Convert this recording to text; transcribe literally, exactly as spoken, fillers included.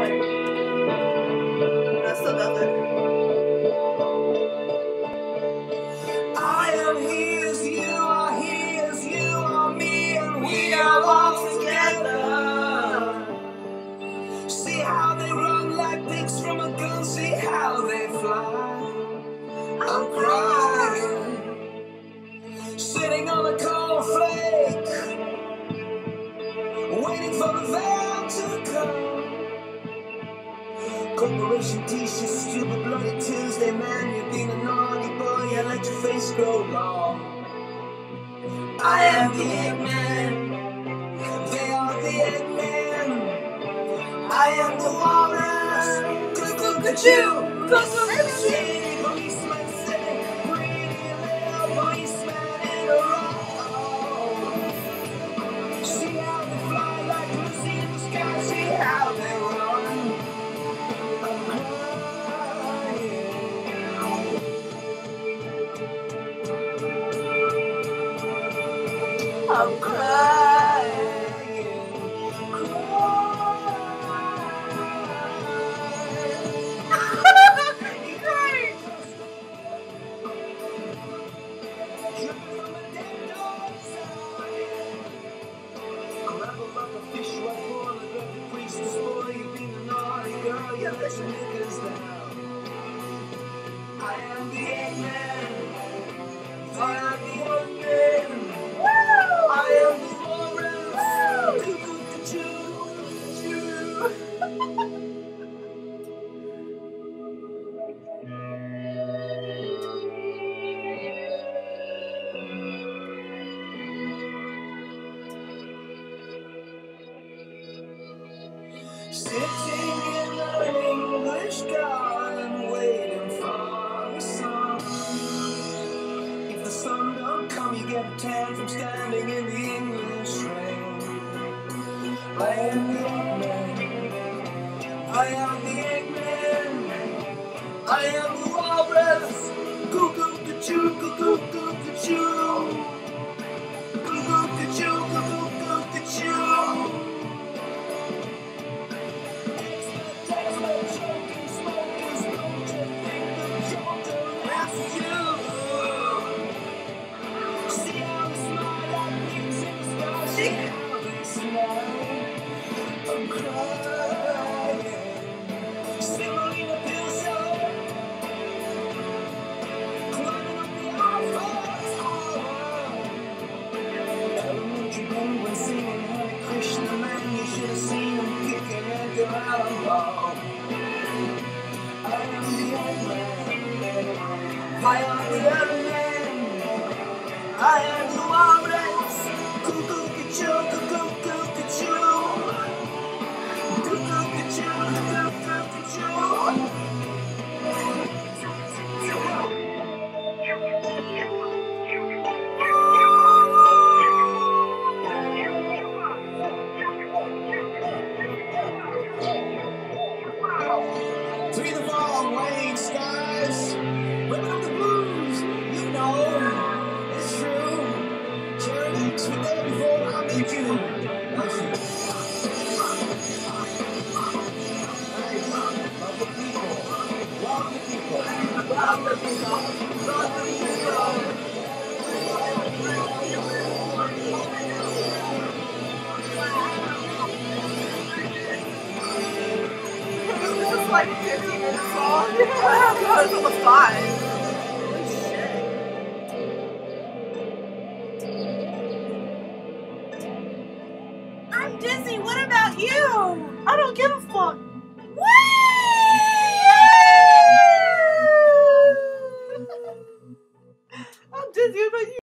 fire. That still does it. I am he as you are, he as you are me, and we are all together. See how they run like pigs from a gun, see how they fly. I'm crying, sitting on a cornflake, waiting for the veil to come. Corporation t-shirt, stupid bloody Tuesday, man. You've been a naughty boy, yeah, let your face grow long. I am the Eggman, they are the Eggman. I am the walrus, cuckoo-ca-choo, cuckoo-ca-choo. Policeman say, pretty little policeman in a row. See how they fly like Lucy in the sky, see how they run. I'm crying, crying. You're crying. Dripping from a dead dog's eye. Grapple like a fish right for the dirty priestess boy. You've been a naughty girl, you let your niggas down. I am the Eggman. I am the Eggman. I am the walrus. Cuckoo-ca-choo, cuckoo-ca-choo. Sitting in an English garden, waiting for the sun. If the sun don't come, you get a tan from standing in the English rain. I am the Eggman. I am the Eggman. I am the walrus. Cuckoo-ca-choo, cuckoo-ca-choo. Cuckoo-ca-choo, cuckoo-ca-choo. I'm crying, Semolina Pilsen, climbing up the Eiffel Tower. Elementary penguin singing Hare Krishna, man, you should have seen him kicking Edgar Allan Poe. I am the Eggman, I am the Eggman, I am the walrus, cuckoo-ca-choo, cuckoo-ca-choo. Through the fall, waiting skies, ripping up the blues, you know, it's true. Sharing X with there before I meet you. Love you. Love the people, love the people, love the people, love the people. This is like fifteen minutes long. Oh god, it's almost five. Holy shit. I'm dizzy. What about you? I don't give a fuck.